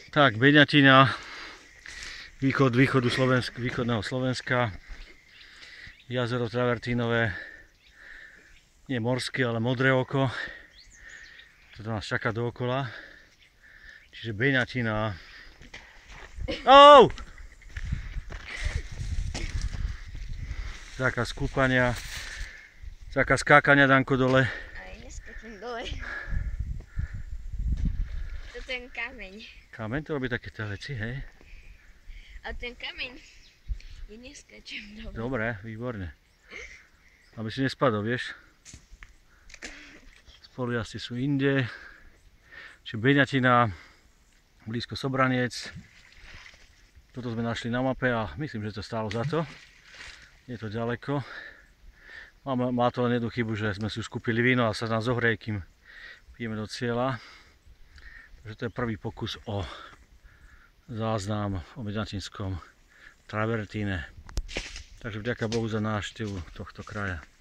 Tak, Beňatina, východného Slovenska, jazero Travertínové, nie morské, ale modré oko. Toto nás čaká dookola. Čiže Beňatina. Zákaz kúpania, zákaz skákania, Danko, dole. Aj neskočím dole. To ten kameň. Kameň to robí takéto veci, hej? A ten kameň, ja neskačem dole. Dobre, výborne. Aby si nespadol, vieš? Spolujazdci sú inde. Čiže Beňatina, blízko Sobraniec. Toto sme našli na mape a myslím, že to stálo za to. Je to ďaleko. Má to len jednu chybu, že sme si už kúpili víno a sa nás zohreje, kým pijeme do cieľa. Takže to je prvý pokus o záznam o beňatinskom travertíne. Takže vďaka Bohu za návštevu tohto kraja.